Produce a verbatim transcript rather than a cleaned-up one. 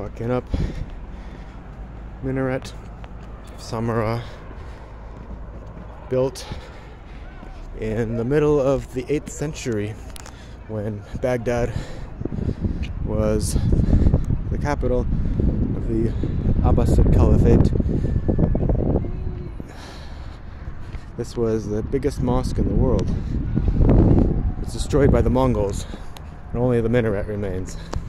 Walking up minaret of Samarra, built in the middle of the eighth century when Baghdad was the capital of the Abbasid Caliphate. This was the biggest mosque in the world. It's destroyed by the Mongols, and only the minaret remains.